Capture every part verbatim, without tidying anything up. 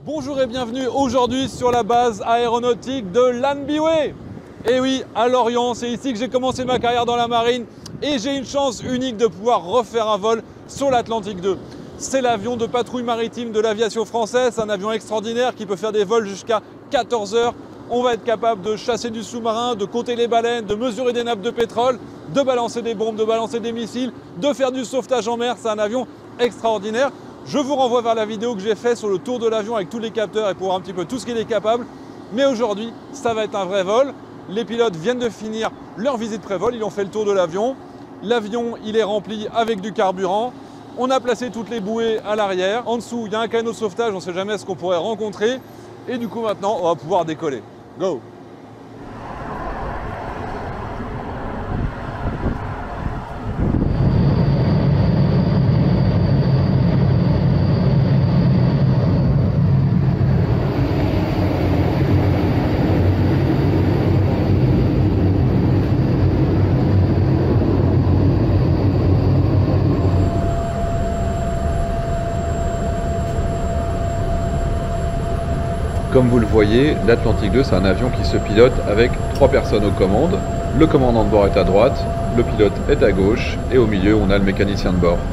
Bonjour et bienvenue aujourd'hui sur la base aéronautique de Lanbiwe. Et oui, à Lorient, c'est ici que j'ai commencé ma carrière dans la marine et j'ai une chance unique de pouvoir refaire un vol sur l'Atlantique deux. C'est l'avion de patrouille maritime de l'aviation française, un avion extraordinaire qui peut faire des vols jusqu'à quatorze heures. On va être capable de chasser du sous-marin, de compter les baleines, de mesurer des nappes de pétrole, de balancer des bombes, de balancer des missiles, de faire du sauvetage en mer. C'est un avion extraordinaire. Je vous renvoie vers la vidéo que j'ai faite sur le tour de l'avion avec tous les capteurs et pour voir un petit peu tout ce qu'il est capable. Mais aujourd'hui, ça va être un vrai vol. Les pilotes viennent de finir leur visite pré-vol, ils ont fait le tour de l'avion. L'avion, il est rempli avec du carburant. On a placé toutes les bouées à l'arrière. En dessous, il y a un canot de sauvetage, on ne sait jamais ce qu'on pourrait rencontrer. Et du coup, maintenant, on va pouvoir décoller. Go! Comme vous le voyez, l'Atlantique deux, c'est un avion qui se pilote avec trois personnes aux commandes. Le commandant de bord est à droite, le pilote est à gauche et au milieu, on a le mécanicien de bord.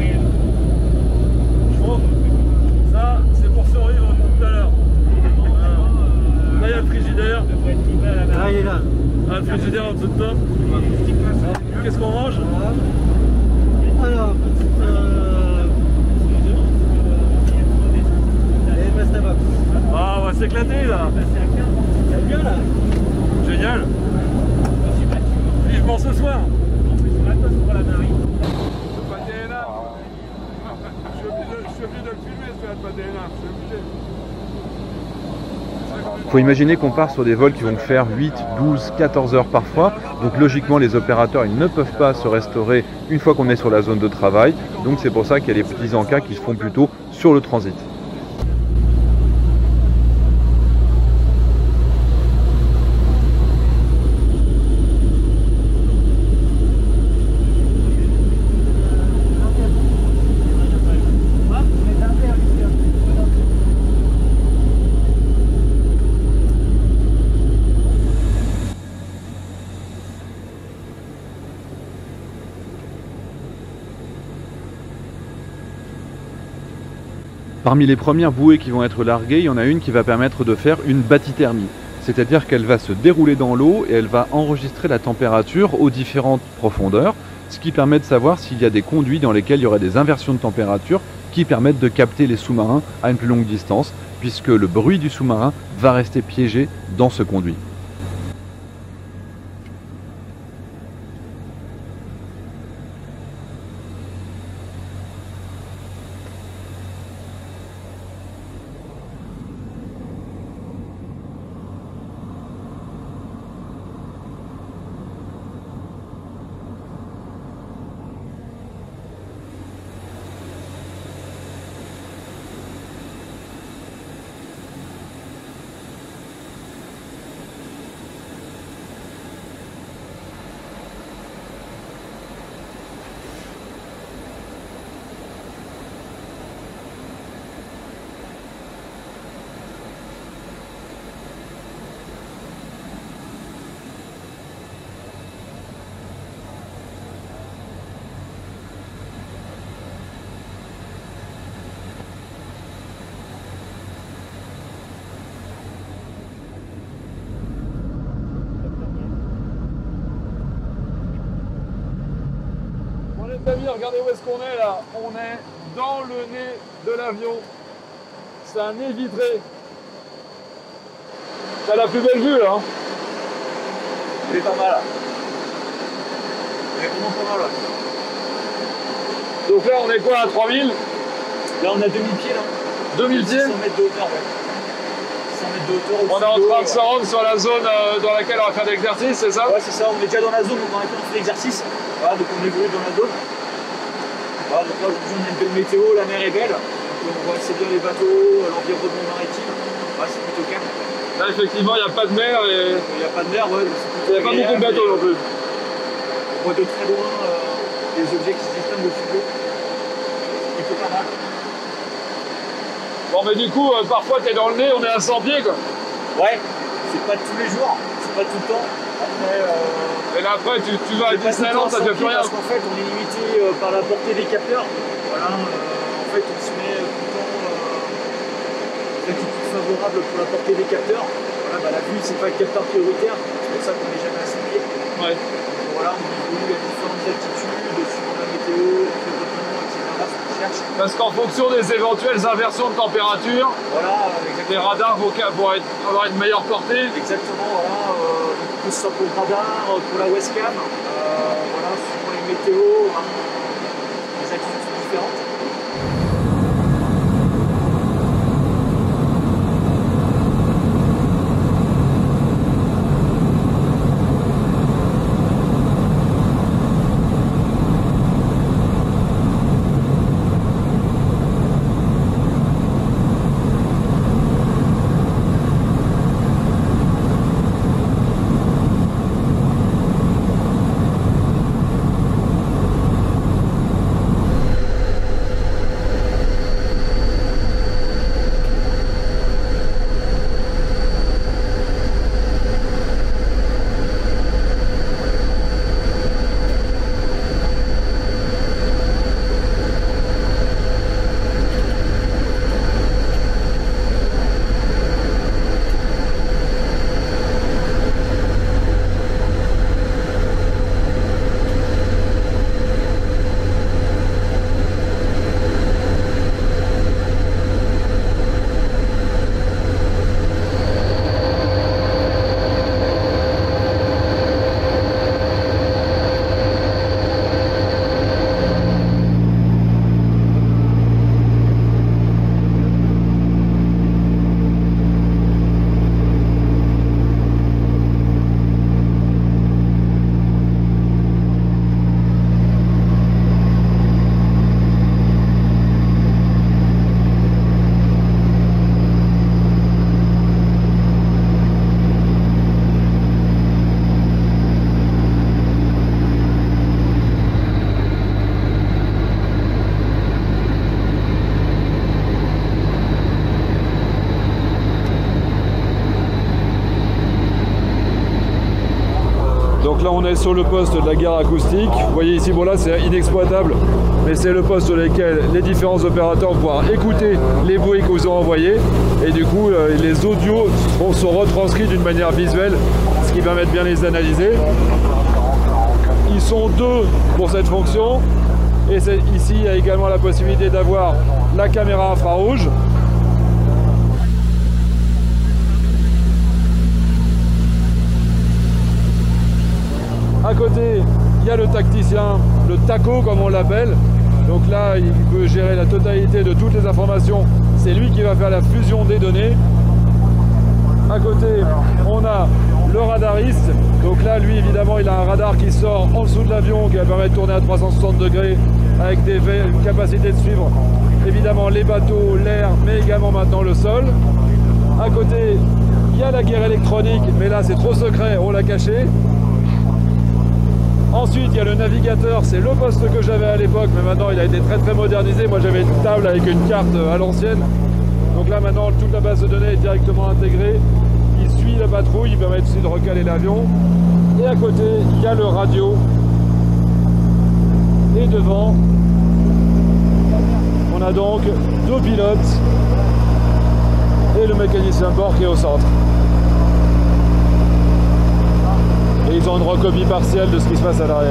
Chauffe. Ça, c'est pour survivre tout à l'heure. Là, il y a le frigidaire. Ah, il est là. Ah, le frigidaire en dessous de toi. Qu'est-ce qu'on mange? Alors, euh... les pasta box. Ah, on va s'éclater là. C'est bien là. Génial. Vivement ce soir. Faut imaginer qu'on part sur des vols qui vont faire huit, douze, quatorze heures parfois. Donc logiquement, les opérateurs ils ne peuvent pas se restaurer une fois qu'on est sur la zone de travail. Donc c'est pour ça qu'il y a les petits encas qui se font plutôt sur le transit. Parmi les premières bouées qui vont être larguées, il y en a une qui va permettre de faire une bathythermie. C'est-à-dire qu'elle va se dérouler dans l'eau et elle va enregistrer la température aux différentes profondeurs, ce qui permet de savoir s'il y a des conduits dans lesquels il y aurait des inversions de température qui permettent de capter les sous-marins à une plus longue distance, puisque le bruit du sous-marin va rester piégé dans ce conduit. Les amis, regardez où est-ce qu'on est là. On est dans le nez de l'avion. C'est un nez vitré. T'as la plus belle vue là. Hein. Il est pas mal là. Il est vraiment pas mal là. Donc là on est quoi à trois mille? Là on a deux mille pieds là. deux mille pieds? cent mètres de hauteur, ouais. cent mètres de hauteur. On est en train de se rendre sur la zone euh, dans laquelle on va faire de l'exercice, c'est ça? Ouais, c'est ça. On est déjà dans la zone dans laquelle on fait l'exercice. Voilà, donc on évolue dans la zone. Voilà, donc là aujourd'hui on a une belle météo, la mer est belle. Donc on voit assez bien les bateaux, l'environnement maritime. Voilà, c'est plutôt calme. Là effectivement il n'y a pas de mer et... Il n'y a pas de mer, ouais. Il n'y a pas beaucoup de bateaux non plus. On voit de très loin euh, les objets qui se distinguent au sud. C'est plutôt pas mal. Bon mais du coup, euh, parfois t'es dans le nez, on est à cent pieds quoi. Ouais, c'est pas tous les jours, c'est pas tout le temps. Après, euh, et là après tu, tu vas à Disneyland, ça ne fait plus rien. Parce qu'en fait on est limité euh, par la portée des capteurs. Voilà, euh, en fait on se met tout le temps euh, l'attitude favorable pour la portée des capteurs. Voilà, bah, la vue c'est pas le capteur prioritaire, c'est pour ça qu'on n'est jamais à cent pieds. Ouais. Donc, voilà, on évolue à différentes altitudes, suivant la météo, l'environnement, et cetera. Ce qu'on cherche. Parce qu'en fonction des éventuelles inversions de température, voilà, les radars vont, vont être, avoir une meilleure portée. Exactement, voilà. Euh, que ce soit pour le radar, pour la webcam, euh, voilà, suivant les météos, hein, les altitudes sont différentes. là on est sur le poste de la gare acoustique. Vous voyez ici, bon là c'est inexploitable, mais c'est le poste sur lequel les différents opérateurs vont pouvoir écouter les bruits que vous ont envoyés. Et du coup, euh, les audios bon, sont retranscrits d'une manière visuelle, ce qui permet de bien les analyser. Ils sont deux pour cette fonction. Et ici, il y a également la possibilité d'avoir la caméra infrarouge. À côté, il y a le tacticien, le taco comme on l'appelle. Donc là, il peut gérer la totalité de toutes les informations. C'est lui qui va faire la fusion des données. À côté, on a le radariste. Donc là, lui, évidemment, il a un radar qui sort en dessous de l'avion, qui va permettre de tourner à trois cent soixante degrés avec des capacités de suivre, évidemment, les bateaux, l'air, mais également maintenant le sol. À côté, il y a la guerre électronique, mais là, c'est trop secret, on l'a caché. Ensuite, il y a le navigateur, c'est le poste que j'avais à l'époque, mais maintenant il a été très très modernisé. Moi j'avais une table avec une carte à l'ancienne. Donc là maintenant, toute la base de données est directement intégrée. Il suit la patrouille, il permet aussi de recaler l'avion. Et à côté, il y a le radio. Et devant, on a donc deux pilotes et le mécanicien de bord qui est au centre. Et ils ont une recopie partielle de ce qui se passe à l'arrière.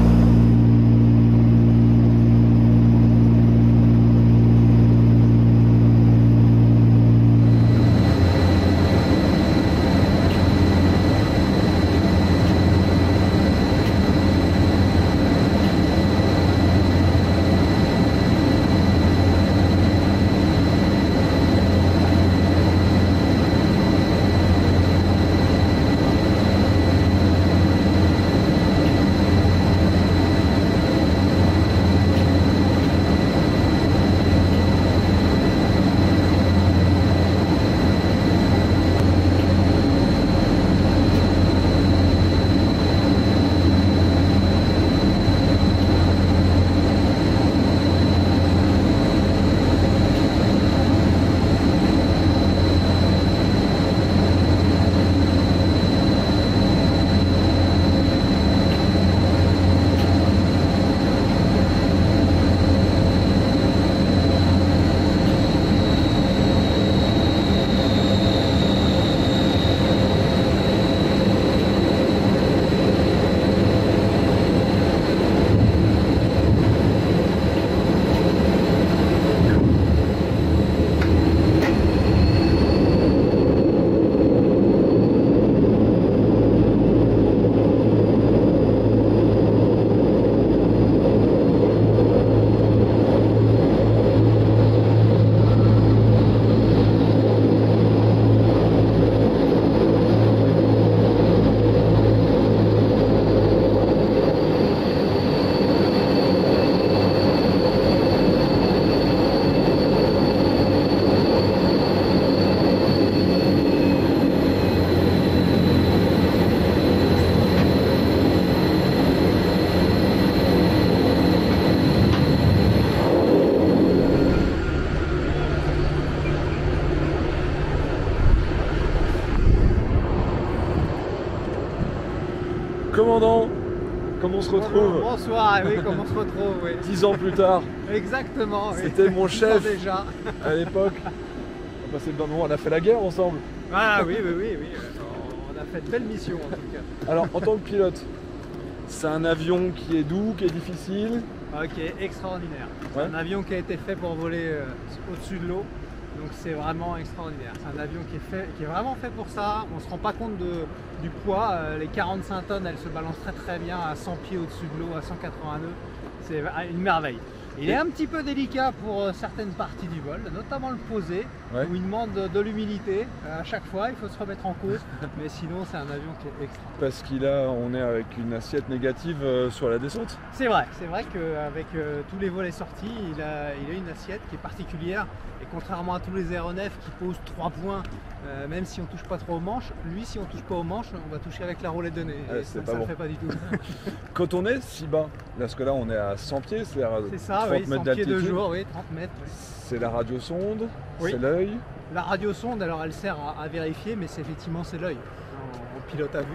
Commandant, comment on se retrouve? Bonsoir, oui, comment on se retrouve, oui. Dix ans plus tard. Exactement, oui. C'était mon chef déjà. à l'époque. On a passé le bon moment, on a fait la guerre ensemble. Ah oui, oui, oui, oui. On a fait de belles missions en tout cas. Alors, en tant que pilote, c'est un avion qui est doux, qui est difficile. Ah, qui est extraordinaire. C'est Ouais. un avion qui a été fait pour voler euh, au-dessus de l'eau. Donc c'est vraiment extraordinaire. C'est un avion qui est, fait, qui est vraiment fait pour ça. On ne se rend pas compte de, du poids. Euh, les quarante-cinq tonnes, elles se balancent très très bien à cent pieds au-dessus de l'eau, à cent quatre-vingts nœuds. C'est une merveille. Il est un petit peu délicat pour euh, certaines parties du vol, notamment le posé, Ouais. où il demande de, de l'humilité. Euh, à chaque fois, il faut se remettre en cause. Mais sinon, c'est un avion qui est extra. Parce qu'il a, on est avec une assiette négative euh, sur la descente. C'est vrai, c'est vrai qu'avec euh, tous les volets sortis, il a, il a une assiette qui est particulière. Et contrairement à tous les aéronefs qui posent trois points, euh, même si on touche pas trop aux manches, lui, si on touche pas aux manches, on va toucher avec la roulette de nez. Ah, Et c'est ça pas ne bon. le fait pas du tout. Quand on est si bas, parce que là on est à cent pieds, c'est à C'est ça, trente oui, cent mètres pieds de d'altitude. jour, oui, trente mètres. Oui. C'est la radiosonde, Oui. c'est l'œil. La radiosonde, alors elle sert à, à vérifier, mais c'est effectivement c'est l'œil en, en pilote à vue.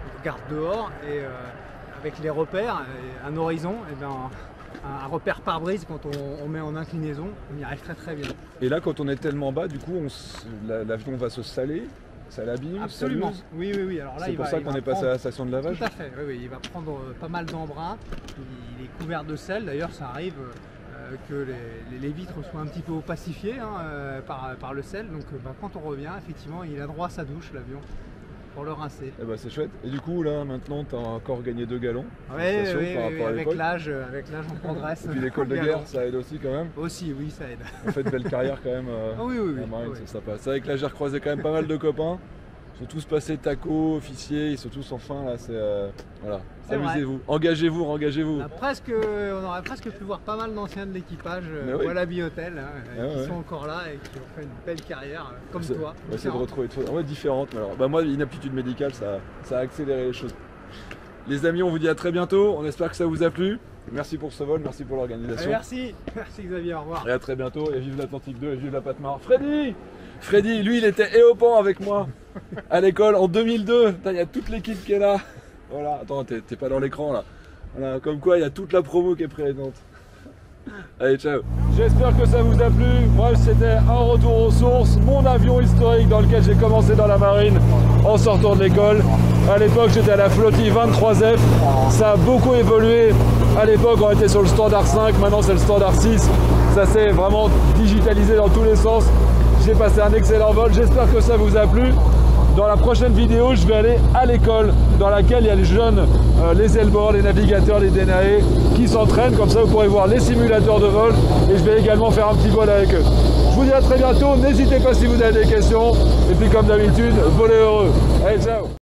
on regarde dehors et euh, avec les repères, et un horizon, et ben, un, un repère pare-brise quand on, on met en inclinaison, on y arrive très très bien. Et là, quand on est tellement bas, du coup, on s- la- l'avion va se saler, ça l'abîme, ça Absolument. l'use. Oui, oui, oui. Alors là, C'est il pour va, ça il qu'on va est passé prendre- à la station de lavage. Tout à fait, oui, oui, il va prendre euh, pas mal d'embrun, il, il est couvert de sel, d'ailleurs ça arrive euh, que les, les- les vitres soient un petit peu opacifiées hein, euh, par, par le sel, donc euh, bah, quand on revient, effectivement, il a droit à sa douche, l'avion, pour le rincer. Eh ben, c'est chouette. Et du coup, là, maintenant, tu as encore gagné deux galons. Oui, Félicitations oui, par oui, rapport à avec l'époque. l'âge, euh, avec l'âge on progresse. Et puis l'école de Bien guerre, long. ça aide aussi quand même. Aussi, oui, ça aide. On fait de belles carrières quand même. euh, Ah oui, oui, à la oui. marine, oui. c'est sympa. C'est vrai que là, j'ai recroisé quand même pas mal de copains. Ils sont tous passés taco, officiers, ils sont tous en fin là. C'est euh, voilà. C'est vrai. Amusez-vous, engagez-vous, engagez-vous. On, a presque, on aurait presque pu voir pas mal d'anciens de l'équipage Mais euh, oui. ou à la Biotel hein, Ah qui ouais. sont encore là et qui ont fait une belle carrière euh, comme C'est- toi. On va essayer de différente. retrouver de choses ouais, différentes. Mais alors, bah, moi, l'inaptitude médicale, ça, ça a accéléré les choses. Les amis, on vous dit à très bientôt. On espère que ça vous a plu. Merci pour ce vol, merci pour Allez, l'organisation. merci, merci Xavier, au revoir. Et à très bientôt. Et vive l'Atlantique deux et vive la Patmar. Freddy Freddy, lui, il était éopant avec moi à l'école en deux mille deux. Putain, il y a toute l'équipe qui est là. Voilà, attends, t'es t'es pas dans l'écran là. Voilà, comme quoi, il y a toute la promo qui est présente. Allez, ciao. J'espère que ça vous a plu. Moi, c'était un retour aux sources, mon avion historique dans lequel j'ai commencé dans la marine en sortant de l'école. À l'époque, j'étais à la flottille vingt-trois F. Ça a beaucoup évolué. À l'époque, on était sur le standard cinq. Maintenant, c'est le standard six. Ça s'est vraiment digitalisé dans tous les sens. J'ai passé un excellent vol. J'espère que ça vous a plu. Dans la prochaine vidéo, je vais aller à l'école dans laquelle il y a les jeunes, euh, les aileboards, les navigateurs, les D N A E qui s'entraînent. Comme ça, vous pourrez voir les simulateurs de vol et je vais également faire un petit vol avec eux. Je vous dis à très bientôt. N'hésitez pas si vous avez des questions. Et puis, comme d'habitude, volez heureux. Allez, ciao!